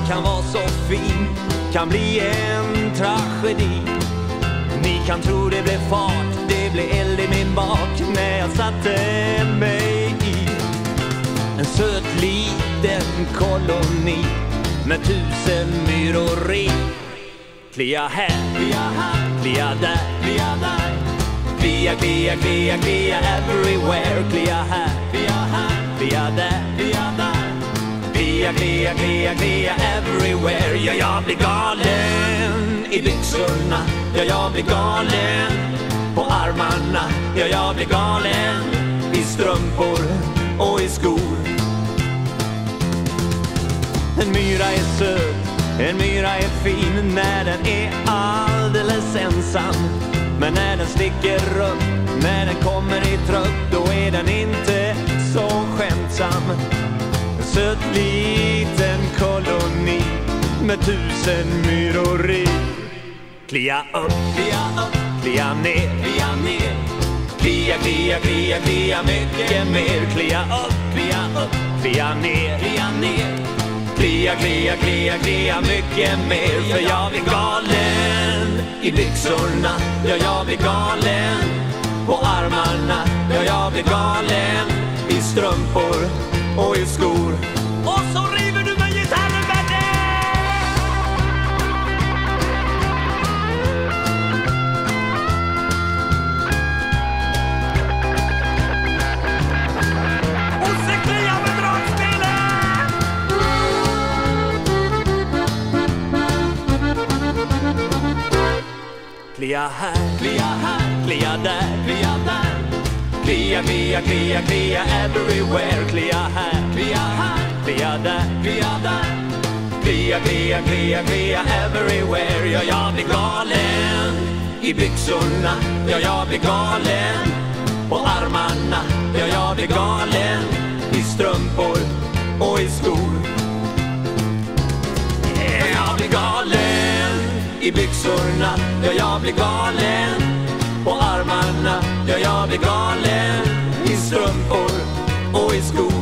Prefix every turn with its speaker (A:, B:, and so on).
A: kan vara så fin, kan bli en tragedi. Ni kan tro det blev fart, det blev eld i min bak när jag satte mig i en söt liten koloni med 1000 myror i. Klia här, klia där, klia everywhere. Klia här, klia där, klia everywhere. Ja, jag blir galen i byxorna, ja, jag blir galen på armarna, ja, jag blir galen i strumpor och i skor. En myra är söt, en myra är fin när den är alldeles ensam. Men när den sticker upp, när den kommer i trupp, då är den inte så skämtsam. En söt liten koloni med 1000 myror i. Klia upp, klia ner, klia, mycket mer. Klia upp, klia ner, klia, mycket mer. För jag blir galen i byxorna, ja, jag blir galen på armarna, ja, jag blir galen i strumpor och i skor. Och så river du med gitarren, Benny! Och så kliar med dragspelet! Klia här, klia där, klia everywhere. Klia här, klia där, klia everywhere. Ja, jag blir galen i byxorna, ja, jag blir galen på armarna, ja, jag blir galen i strumpor och i skor. Jag blir galen i byxorna, ja, jag blir galen på armarna, ja, jag blir galen i strumpor och i skor.